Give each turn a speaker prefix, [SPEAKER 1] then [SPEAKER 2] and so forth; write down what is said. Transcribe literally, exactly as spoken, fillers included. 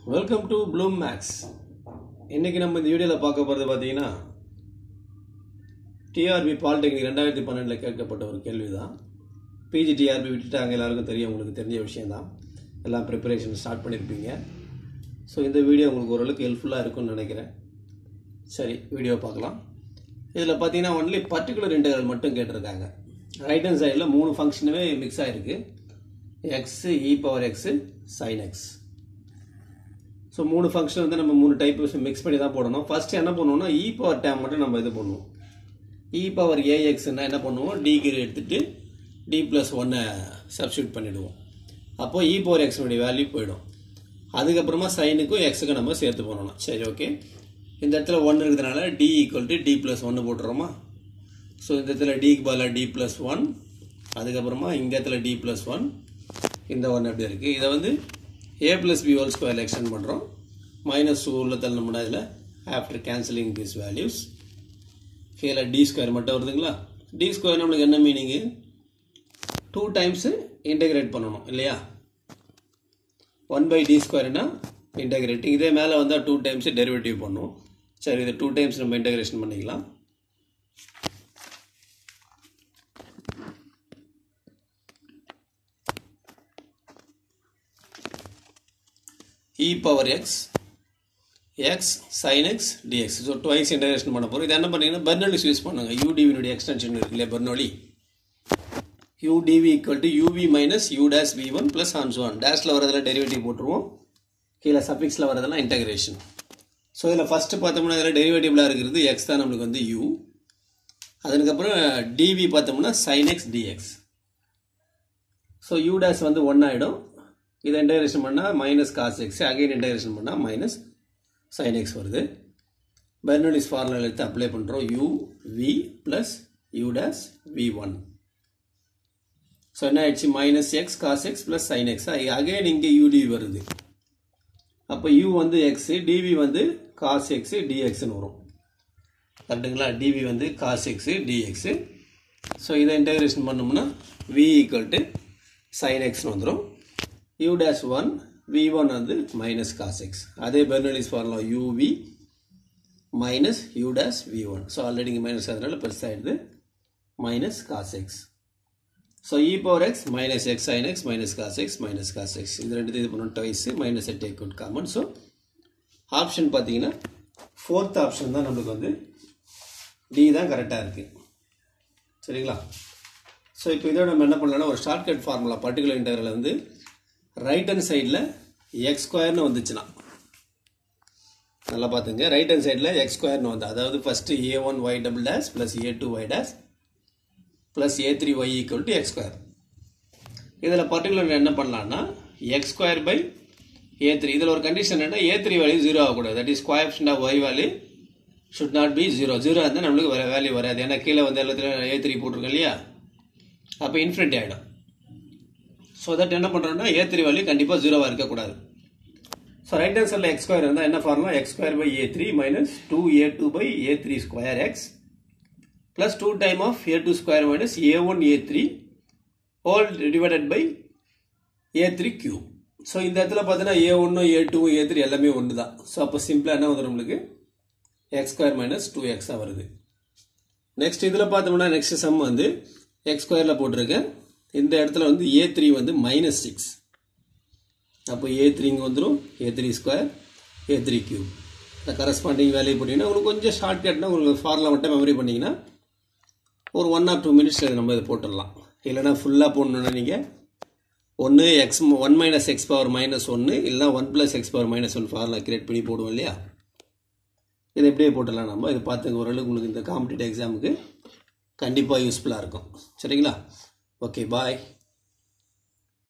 [SPEAKER 1] Welcome to Bloom Max. இன்னைக்கு நம்ம இந்த வீடியோல பார்க்க போறது பாத்தீங்கன்னா T R B பாலிடெக்னிக் இரண்டாயிரத்து பன்னிரண்டு ல கேட்கப்பட்ட ஒரு கேள்விதான். P G T R B விட்டுட்டாங்க எல்லாருக்கும் தெரியும், உங்களுக்கு தெரிஞ்ச விஷயம் தான். எல்லாம் preparation ஸ்டார்ட் பண்ணிருப்பீங்க. சோ இந்த வீடியோ உங்களுக்கு ஓரளவுக்கு ஹெல்ப்ஃபுல்லா இருக்கும்னு நினைக்கிறேன். சரி, வீடியோ பார்க்கலாம். இதுல பாத்தீங்கன்னா only particular integral மட்டும் கேட்டிருக்காங்க. ரைட் ஹேண்ட் சைடுல மூணு ஃபங்க்ஷனுமே மிக்ஸ் ஆயிருக்கு. x e power x sin x. So மூணு ஃபங்க்ஷன் வந்து நம்ம மூணு டைப் மிக்ஸ் பண்ணி தான் போடணும். ஃபர்ஸ்ட் என்ன பண்ணுவோம்னா e பவர் டேர்ம் மட்டும் நம்ம இது பண்ணுவோம். e பவர் ax னா என்ன பண்ணுவோம், d க்கு எடுத்துட்டு d plus one சப்ஸ்டிட்யூட் பண்ணிடுவோம். அப்போ e பவர் x உடைய வேல்யூ போய்டும். அதுக்கு அப்புறமா sin க்கும் x க்கு நம்ம சேர்த்து போடணும். சரி, ஓகே. இந்த இடத்துல one இருக்குதுனால d d plus one போட்டுறோமா. சோ இந்த இடத்துல d க்கு பதிலா d plus one, அதுக்கு அப்புறமா இந்த இடத்துல d plus one, இந்த one அப்படி இருக்கு. இத வந்து a plus b whole square extend பண்றோம். minus two உள்ள தள்ளணும்னா இதுல after cancelling these values கீழ d square மட்டும் வருதுங்களா. d square நமக்கு என்ன மீனிங், two times integrate பண்ணனும் இல்லையா. one by d square னா integrating, இதே மேல வந்தா two times derivative பண்ணுவோம். சரி, இது two times நம்ம integration பண்ணிக்கலாம். e power x x sin x dx. So twice integration பண்ண போறோம். இது என்ன பண்ணீங்கன்னா பெர்னோலிஸ் யூஸ் பண்ணுங்க. u dv னுடைய எக்ஸ்டென்ஷன் இருக்குல Bernoulli. u dv equal to uv minus u dash v1 plus and so on. டேஷ்ல வரதுல டெரிவேட்டிவ் போட்டுருவோம். கீழ சஃபிக்ஸ்ல வரதெல்லாம் இன்டகிரேஷன். சோ இதுல ஃபர்ஸ்ட் பார்த்தோம்னா இதுல டெரிவேட்டிவ்ல இருக்குது x தான் நமக்கு வந்து u. அதுக்கு அப்புறம் dv பார்த்தோம்னா sin x dx. So u dash வந்து one ஆயிடும். இத இன்டகிரேஷன் பண்ணா minus cos x, again integration பண்ணா minus sin x வருது. பெர்னோலிஸ் ஃபார்முலா எடுத்து அப்ளை பண்றோம். u v plus u dash v1. So என்ன ஆயிடுச்சு, minus x cos x plus sin x. Again இங்க u dv வருது. அப்ப u வந்து x, dv வந்து cos x dx ன்னு வரும். கரெக்ட்டுங்களா. dv வந்து cos x dx. சோ இத இன்டகிரேஷன் பண்ணோம்னா v equal to sin x ன்னு வந்துரும். u dash one v1 வந்து minus cos x. அதே Bernoulli's formula uv minus u dash v1. so already இங்க minus அதனால பெருசா ஆயிடுது, minus cos x. so e power x minus x sin x minus cos x minus cos x. இது ரெண்டு இது பண்ணோம் twice, minus a take out common. so option பாத்தீங்கன்னா fourth option தான் நமக்கு வந்து d தான் கரெக்ட்டா இருக்கு. சரிங்களா. சோ இப்போ இதோட நம்ம என்ன பண்ணலாம்னா ஒரு ஷார்ட்கட் ஃபார்முலா பர்టిక్యులர் இன்டெகிரல் வந்து ரைட் ஹேண்ட் சைடுல x ஸ்கொயர் னு வந்துச்சுனா நல்லா பாத்துங்க. ரைட் ஹேண்ட் சைடுல x ஸ்கொயர் னு வந்து, அதாவது first a one y double dash plus a two y dash plus a three y equal to x square. இதல பர்టిక్యులர் என்ன பண்ணலாம்னா x square by a three. இதல ஒரு கண்டிஷன் என்ன, a three வேல்யூ zero ஆக கூடாது. That is coefficient of y value should not be zero. zero இருந்தா நமக்கு வர வேல்யூ வராது. ஏன்னா கீழ வந்து எல்லாத்துலயும் a three போட்டுருக்கோம் இல்லையா, அப்ப இன்ஃபினிட்டி ஆயிடும். so that என்ன பண்றோம்னா a three வேல்யூ கண்டிப்பா zero ஆ இருக்க கூடாது. so right hand side ல x square இருந்தா என்ன formula, x square by a three minus two a two by a three square x plus two time of a two square minus a one a three all divided by a three cube. so இந்த இடத்துல பார்த்தீங்கன்னா a one a two a three எல்லாமே ஒண்ணுதான். so அப்ப சிம்பிளா என்ன வரும் நமக்கு, x square minus two x ஆ வருது. நெக்ஸ்ட் இதுல பார்த்தோம்னா நெக்ஸ்ட் சம் வந்து x square ல போட்டுருக்கேன். இந்த இடத்துல வந்து a three வந்து minus six. அப்போ a three இங்க வந்துரும், a three square a three cube. the corresponding value போட்டீங்கன்னா உங்களுக்கு கொஞ்சம் ஷார்ட்கட்னா உங்களுக்கு ஃபார்முலா மட்டும் மெமரி பண்ணீங்கன்னா ஒரு one or two minutes நம்ம இத போட்டுறலாம். இல்லனா ஃபுல்லா போடணும்னா நீங்க ஒன்னு x one minus x power minus one இல்லனா one plus x power minus one formula create பண்ணி போடுவோம் இல்லையா. இத இப்படியே போடலாம். நம்ம இத பாத்துங்க, ஓரளவுக்கு உங்களுக்கு இந்த காம்படிட்டிவ் எக்ஸாமுக்கு கண்டிப்பா யூஸ்ஃபுல்லா இருக்கும். சரிங்களா. Okay, bye.